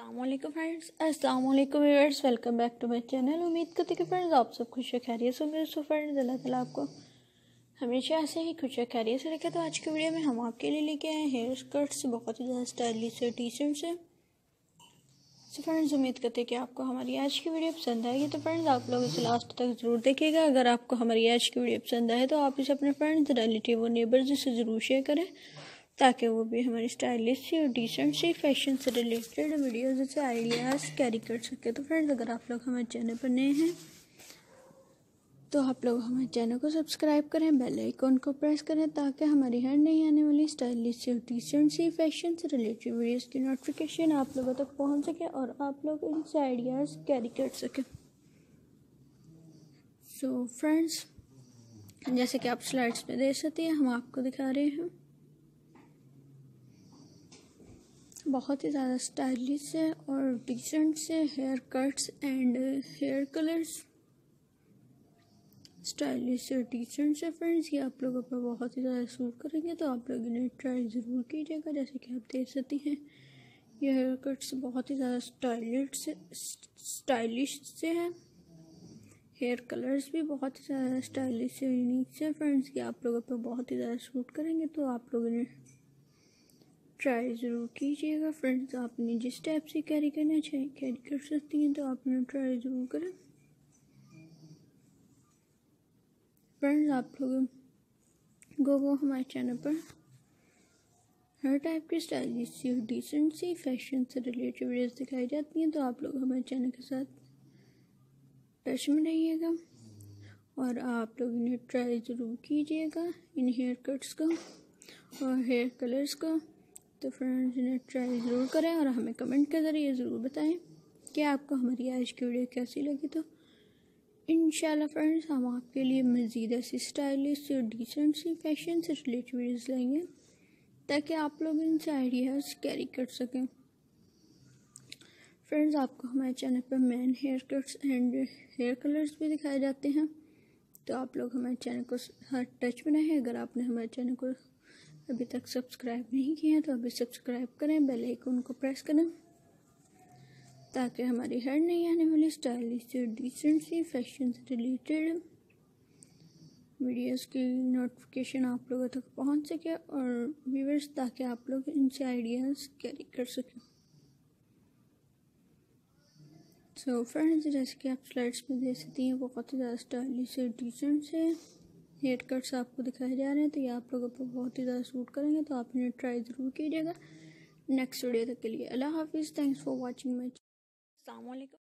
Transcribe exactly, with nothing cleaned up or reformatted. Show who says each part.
Speaker 1: अस्सलामुअलैकुम फ्रेंड्स अस्सलाम वालेकुम viewers, welcome back to my channel. उम्मीद करती कि फ्रेंड्स आप सब खुश खैरियत से होंगे। सो फ्रेंड्स, अल्लाह ताला आपको हमेशा ऐसे ही खुश खैरियत से रखे। तो आज की वीडियो में हम आपके लिए लेके आए हेयर स्कर्ट्स, बहुत ही ज़्यादा स्टाइलिश से टी शर्ट से। सो फ्रेंड्स, उम्मीद करते हैं कि आपको हमारी आज की वीडियो पसंद आएगी। तो फ्रेंड्स, आप लोग इसे लास्ट तक ज़रूर देखिएगा। अगर आपको हमारी आज की वीडियो पसंद आए तो आप इसे अपने फ्रेंड्स, रिलेटिव और नेबर्स से ज़रूर शेयर करें, ताकि वो भी हमारी स्टाइलिश सी और डिसेंट सी फैशन से रिलेटेड वीडियोज़ से आइडियाज़ कैरी कर सके। तो फ्रेंड्स, अगर आप लोग हमारे चैनल पर नए हैं तो आप लोग हमारे चैनल को सब्सक्राइब करें, बेल आइकन को प्रेस करें, ताकि हमारी हर नई आने वाली स्टाइलिश सी और डिसेंट सी फैशन से रिलेटेड वीडियोज़ की नोटिफिकेशन आप लोगों तक पहुँच सके और आप लोग इनसे आइडियाज़ कैरी कर सकें। सो फ्रेंड्स, जैसे कि आप स्लाइड्स में देख सकते हैं, हम आपको दिखा रहे हैं बहुत ही ज़्यादा स्टाइलिश से और डिसेंट से haircuts and hair colours. Stylish से डिसेंट से फ्रेंड्स, ये आप लोगों पर बहुत ही ज़्यादा सूट करेंगे, तो आप लोग इन्हें ट्राई ज़रूर कीजिएगा। जैसे कि आप देख सकती हैं, ये हेयर कट्स बहुत ही ज़्यादा स्टाइलिश से स्टाइलिश से हैं। हेयर कलर्स भी बहुत ही ज़्यादा स्टाइलिश से यूनिक से फ्रेंड्स, ये आप लोगों पर बहुत ही ज़्यादा सूट करेंगे, तो आप लोग इन्हें ट्राई ज़रूर कीजिएगा। फ्रेंड्स, आपने जिस टाइप से कैरी करना चाहिए कैरी कर सकती हैं, तो आप इन्हें ट्राई ज़रूर करें। फ्रेंड्स, आप लोगों को वो हमारे चैनल पर हर टाइप की स्टाइलिश सी और डिसेंट सी फैशन से रिलेटेड वीडियोस दिखाई जाती हैं, तो आप लोग हमारे चैनल के साथ टच में रहिएगा और आप लोग इन्हें ट्राई ज़रूर कीजिएगा, इन हेयर कट्स को और हेयर कलर्स को। तो फ्रेंड्स, इन्हें ट्राई ज़रूर करें और हमें कमेंट के ज़रिए ज़रूर बताएं कि आपको हमारी आज की वीडियो कैसी लगी। तो इंशाल्लाह फ्रेंड्स, हम आपके लिए मज़ीद ऐसी स्टाइलिश और डिसेंट सी फैशन से रिलेटेड वीडियोज़ लाएंगे, ताकि आप लोग इनसे आइडियाज़ कैरी कर सकें। फ्रेंड्स, आपको हमारे चैनल पर man haircuts and hair colours भी दिखाए जाते हैं, तो आप लोग हमारे चैनल को हर टच में रहें। अगर आपने हमारे चैनल को अभी तक सब्सक्राइब नहीं किया है तो अभी सब्सक्राइब करें, बेल आइकन को प्रेस करें, ताकि हमारी हर नई आने वाली स्टाइलिश और डिसेंट सी फैशन से रिलेटेड वीडियोस की नोटिफिकेशन आप लोगों तक पहुंच सके और व्यूअर्स, ताकि आप लोग इनसे आइडियाज़ कैरी कर सकें। सो फ्रेंड्स, जैसे कि आप स्लाइड्स में देख सकती हैं, बहुत ही ज़्यादा स्टाइलिश और डिसेंट से हेयर कट्स आपको दिखाए जा रहे हैं, तो ये आप लोगों पर बहुत ही ज़्यादा सूट करेंगे, तो आप इन्हें ट्राई ज़रूर कीजिएगा। नेक्स्ट वीडियो तक के लिए अल्लाह हाफिज़। Thanks for watching my. अस्सलाम वालेकुम।